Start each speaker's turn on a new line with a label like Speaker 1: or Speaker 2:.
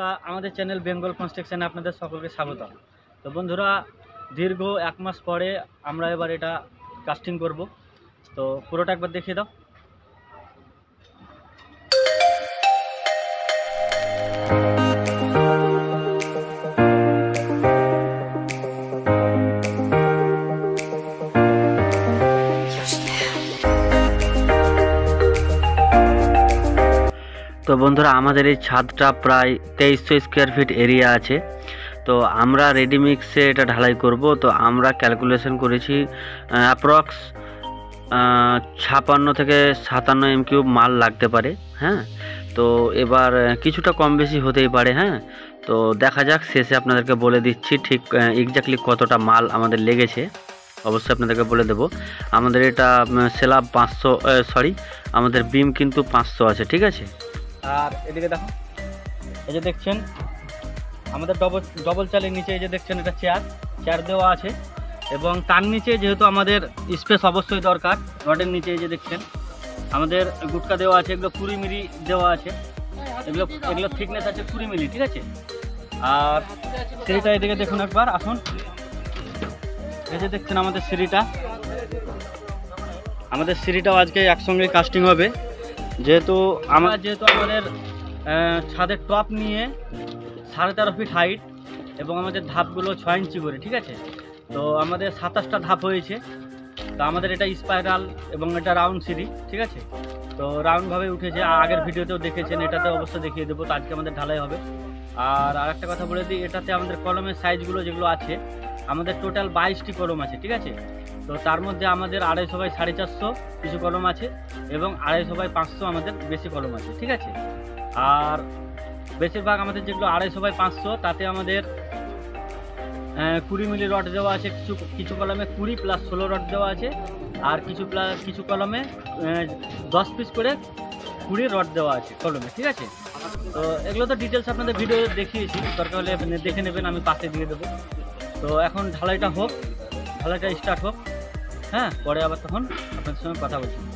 Speaker 1: বন্ধুরা, আমাদের channel Bengal কনস্ট্রাকশনে আপনাদের সকলকে স্বাগত। তো বন্ধুরা, দীর্ঘ 1 মাস পরে আমরা এবার এটা কাস্টিং করব। তো পুরোটা একবার দেখিয়ে দাও। তো বন্ধুরা, আমাদের এই ছাদটা প্রায় 2300 স্কোয়ার ফিট এরিয়া আছে। তো আমরা রেডিমিক্সে এটা ঢালাই করব। তো আমরা ক্যালকুলেশন করেছি অ্যাপ্রক্স 56 থেকে 57 এম3 মাল লাগতে পারে। হ্যাঁ, তো এবার কিছুটা কম বেশি হতেই পারে। হ্যাঁ, তো দেখা যাক, শেষে আপনাদেরকে বলে দিচ্ছি ঠিক এক্স্যাক্টলি কতটা মাল আমাদের লেগেছে। অবশ্যই আপনাদেরকে বলে দেব। আমাদের এটা স্ল্যাব 500, আমাদের বিম কিন্তু 500 আছে, ঠিক আছে। আর এদিকে দেখো, এই যে দেখছেন আমাদের ডবল চালের নিচে এই যে দেখছেন এটা চেয়ার দেওয়া আছে, এবং তার নিচে যেহেতু আমাদের স্পেস অবশ্যই দরকার, রডের নিচে এই যে দেখছেন আমাদের গুটকা দেওয়া আছে, এগুলো 20 মিলি দেওয়া আছে, এগুলো থিকনেস আছে 20 মিলি, ঠিক আছে। আর সিঁড়িটা এদিকে দেখুন একবার, আসুন। এই যে দেখছেন আমাদের সিঁড়িটাও আজকে একসঙ্গে কাস্টিং হবে, যেহেতু আমাদের ছাদের টপ নিয়ে 13.5 ফিট হাইট, এবং আমাদের ধাপগুলো 6 ইঞ্চি করে, ঠিক আছে। তো আমাদের 27টা ধাপ হয়েছে। তো আমাদের এটা স্পাইরাল এবং এটা রাউন্ড সিঁড়ি, ঠিক আছে। তো রাউন্ডভাবে উঠেছে, আগের ভিডিওতেও দেখেছেন, এটাতে অবশ্যই দেখিয়ে দেবো। তো আজকে আমাদের ঢালাই হবে। আর আরেকটা কথা বলে দিই, এটাতে আমাদের কলমের সাইজগুলো যেগুলো আছে, আমাদের টোটাল 22টি কলম আছে, ঠিক আছে। তো তার মধ্যে আমাদের 250 বাই 450 কিছু কলম আছে, এবং 250 বাই 500 আমাদের বেশি কলম আছে, ঠিক আছে। আর বেশিরভাগ আমাদের যেগুলো 250 বাই 500, তাতে আমাদের 20 মিলি রড দেওয়া আছে। কিছু কলমে 20 প্লাস 16 রড দেওয়া আছে, আর কিছু কলমে 10 পিস করে 20 রড দেওয়া আছে কলমে, ঠিক আছে। তো এগুলো তো ডিটেলস আপনাদের ভিডিও দেখিয়েছি, দরকার হলে দেখে নেবেন, আমি পাশে দিয়ে দেবো। তো এখন ঢালাইটা স্টার্ট হোক। হ্যাঁ, পরে আবার তখন আপনাদের সঙ্গে কথা বলছি।